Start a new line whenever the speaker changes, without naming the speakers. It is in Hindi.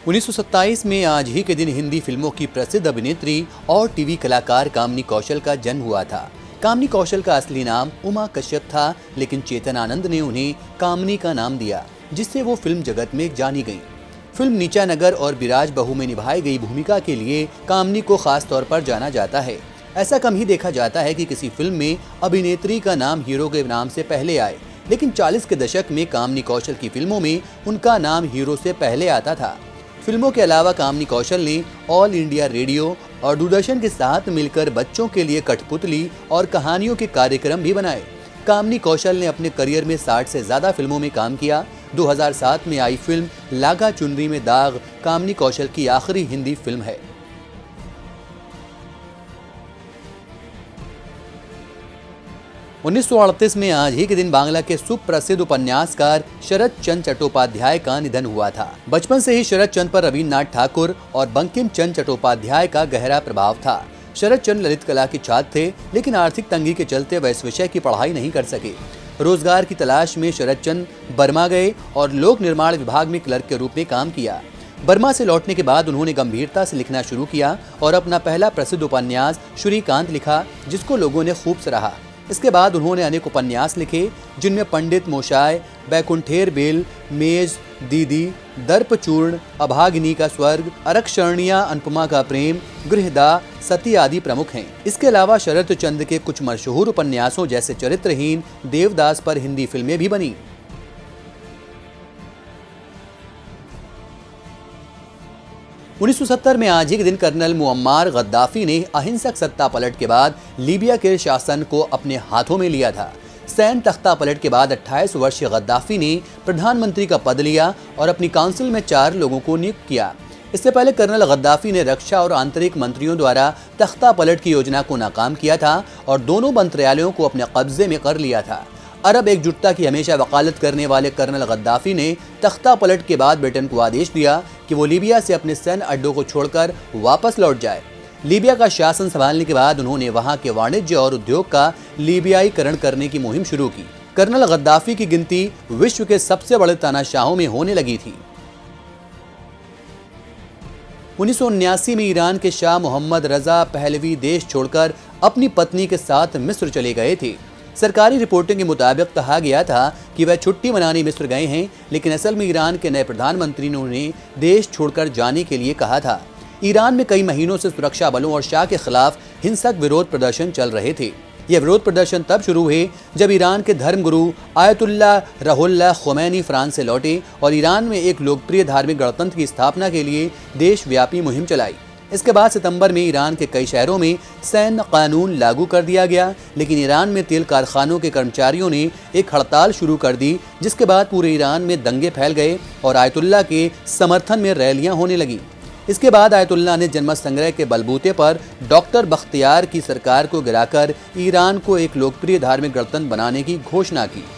1927 में आज ही के दिन हिंदी फिल्मों की प्रसिद्ध अभिनेत्री और टीवी कलाकार कामिनी कौशल का जन्म हुआ था। कामिनी कौशल का असली नाम उमा कश्यप था, लेकिन चेतन आनंद ने उन्हें कामिनी का नाम दिया, जिससे वो फिल्म जगत में जानी गईं। फिल्म नीचा नगर और बिराज बहू में निभाई गई भूमिका के लिए कामिनी को खास तौर पर जाना जाता है। ऐसा कम ही देखा जाता है कि किसी फिल्म में अभिनेत्री का नाम हीरो के नाम से पहले आए, लेकिन 40 के दशक में कामिनी कौशल की फिल्मों में उनका नाम हीरो से पहले आता था। फिल्मों के अलावा कामिनी कौशल ने ऑल इंडिया रेडियो और दूरदर्शन के साथ मिलकर बच्चों के लिए कठपुतली और कहानियों के कार्यक्रम भी बनाए। कामिनी कौशल ने अपने करियर में 60 से ज्यादा फिल्मों में काम किया। 2007 में आई फिल्म लागा चुनरी में दाग कामिनी कौशल की आखिरी हिंदी फिल्म है। 1938 में आज ही के दिन बांग्ला के सुप्रसिद्ध उपन्यासकार शरद चंद्र चट्टोपाध्याय का निधन हुआ था। बचपन से ही शरद चंद्र पर रवीन्द्रनाथ ठाकुर और बंकिम चंद्र चट्टोपाध्याय का गहरा प्रभाव था। शरद चंद्र ललित कला के छात्र थे, लेकिन आर्थिक तंगी के चलते वह इस विषय की पढ़ाई नहीं कर सके। रोजगार की तलाश में शरद चंद्र बर्मा गए और लोक निर्माण विभाग में क्लर्क के रूप में काम किया। बर्मा से लौटने के बाद उन्होंने गंभीरता से लिखना शुरू किया और अपना पहला प्रसिद्ध उपन्यास श्रीकांत लिखा, जिसको लोगों ने खूब सराहा। इसके बाद उन्होंने अनेक उपन्यास लिखे, जिनमें पंडित मोशाय, बैकुंठेर बेल, मेज, दीदी, दर्पचूर्ण, अभागिनी का स्वर्ग, अरक्षरणिया, अनुपमा का प्रेम, गृहदा, सती आदि प्रमुख हैं। इसके अलावा शरद चंद्र के कुछ मशहूर उपन्यासों जैसे चरित्रहीन, देवदास पर हिंदी फिल्में भी बनी। 1970 में आज ही के दिन कर्नल मुअम्मार गद्दाफी ने अहिंसक सत्ता पलट के बाद लीबिया के शासन को अपने हाथों में लिया था। सैन्य तख्ता पलट के बाद 28 वर्षीय गद्दाफी ने प्रधानमंत्री का पद लिया और अपनी काउंसिल में 4 लोगों को नियुक्त किया। इससे पहले कर्नल गद्दाफी ने रक्षा और आंतरिक मंत्रियों द्वारा तख्ता पलट की योजना को नाकाम किया था और दोनों मंत्रालयों को अपने कब्जे में कर लिया था। अरब एकजुटता की हमेशा वकालत करने वाले कर्नल गद्दाफी ने तख्ता पलट के बाद ब्रिटेन को आदेश दिया कि वो लीबिया से अपने सैन्य अड्डों को छोड़कर वापस लौट जाए। लीबिया का शासन संभालने के बाद उन्होंने वहां के वाणिज्य और उद्योग का लीबियाईकरण करने की मुहिम शुरू की। कर्नल गद्दाफी की गिनती विश्व के सबसे बड़े तानाशाहों में होने लगी थी। 1979 में ईरान के शाह मोहम्मद रजा पहलवी देश छोड़कर अपनी पत्नी के साथ मिस्र चले गए थे। सरकारी रिपोर्टिंग के मुताबिक कहा गया था कि वह छुट्टी मनाने मिस्र गए हैं, लेकिन असल में ईरान के नए प्रधानमंत्री ने उन्हें देश छोड़कर जाने के लिए कहा था। ईरान में कई महीनों से सुरक्षा बलों और शाह के खिलाफ हिंसक विरोध प्रदर्शन चल रहे थे। यह विरोध प्रदर्शन तब शुरू हुए जब ईरान के धर्मगुरु आयतुल्लाह रुहुल्लाह ख़ुमैनी फ्रांस से लौटे और ईरान में एक लोकप्रिय धार्मिक गणतंत्र की स्थापना के लिए देशव्यापी मुहिम चलाई। इसके बाद सितंबर में ईरान के कई शहरों में सैन्य कानून लागू कर दिया गया, लेकिन ईरान में तेल कारखानों के कर्मचारियों ने एक हड़ताल शुरू कर दी, जिसके बाद पूरे ईरान में दंगे फैल गए और आयतुल्लाह के समर्थन में रैलियां होने लगीं। इसके बाद आयतुल्लाह ने जनमत संग्रह के बलबूते पर डॉक्टर बख्तियार की सरकार को गिराकर ईरान को एक लोकप्रिय धार्मिक गणतंत्र बनाने की घोषणा की।